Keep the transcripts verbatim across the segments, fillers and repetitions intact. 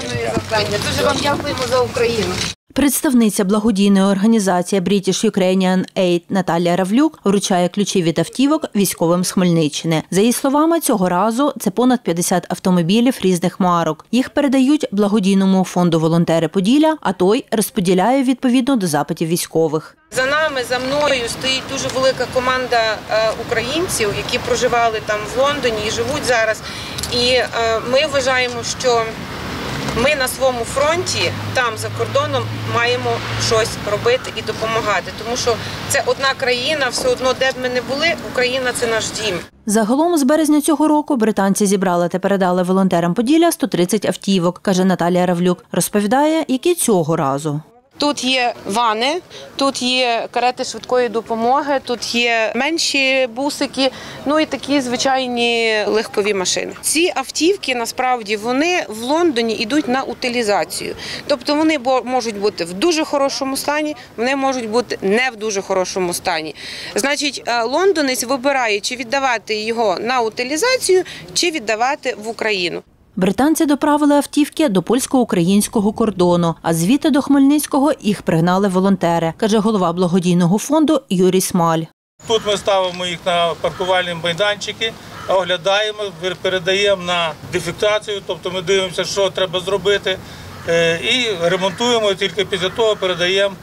виконує завдання. Дуже вам дякуємо за Україну. Представниця благодійної організації British Ukrainian Aid Наталія Равлюк вручає ключі від автівок військовим з Хмельниччини. За її словами, цього разу це понад п'ятдесят автомобілів різних марок. Їх передають благодійному фонду «Волонтери Поділля», а той розподіляє відповідно до запитів військових. За нами, за мною стоїть дуже велика команда українців, які проживали там в Лондоні і живуть зараз. І ми вважаємо, що ми на своєму фронті, там, за кордоном, маємо щось робити і допомагати. Тому що це одна країна, все одно, де б ми не були, Україна – це наш дім. Загалом з березня цього року британці зібрали та передали волонтерам Поділля сто тридцять автівок, каже Наталія Равлюк. Розповідає, які цього разу. Тут є вани, тут є карети швидкої допомоги, тут є менші бусики, ну і такі звичайні легкові машини. Ці автівки, насправді, вони в Лондоні йдуть на утилізацію. Тобто вони можуть бути в дуже хорошому стані, вони можуть бути не в дуже хорошому стані. Значить, лондонець вибирає, чи віддавати його на утилізацію, чи віддавати в Україну. Британці доправили автівки до польсько-українського кордону, а звідти до Хмельницького їх пригнали волонтери, каже голова благодійного фонду Юрій Смаль. Тут ми ставимо їх на паркувальні майданчики, оглядаємо, передаємо на дефектацію, тобто ми дивимося, що треба зробити, і ремонтуємо, тільки після того передаємо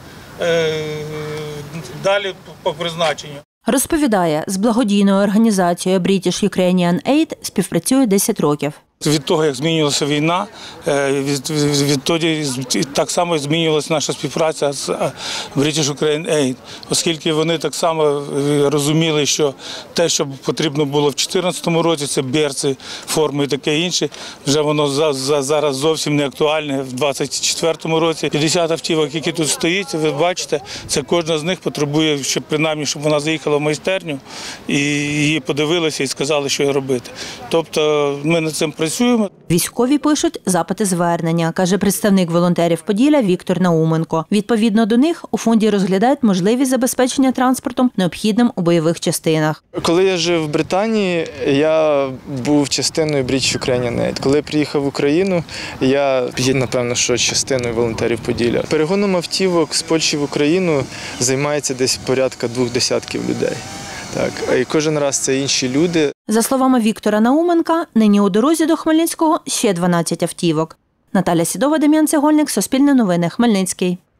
далі по призначенню. Розповідає, з благодійною організацією British Ukrainian Aid співпрацює десять років. Від того, як змінювалася війна, від, відтоді так само змінювалася наша співпраця з British Ukrainian Aid, оскільки вони так само розуміли, що те, що потрібно було в дві тисячі чотирнадцятому році, це берці, форми і таке інше, вже воно за, за, зараз зовсім не актуальне в двадцять четвертому році. п'ятдесят автівок, які тут стоять, ви бачите, це кожна з них потребує, щоб принаймні, щоб вона заїхала в майстерню і її подивилися і сказали, що їй робити. Тобто ми над цим працюємо. Військові пишуть запити звернення, каже представник волонтерів Поділля Віктор Науменко. Відповідно до них у фонді розглядають можливість забезпечення транспортом, необхідним у бойових частинах. Коли я жив в Британії, я був частиною British Ukrainian Aid. Коли я приїхав в Україну, я є, напевно, що частиною волонтерів Поділля. Перегоном автівок з Польщі в Україну займається десь порядка двох десятків людей. Так, і кожен раз це інші люди. За словами Віктора Науменка, нині у дорозі до Хмельницького ще дванадцять автівок. Наталя Сідова, Дем'ян Цегольник, Суспільне новини, Хмельницький.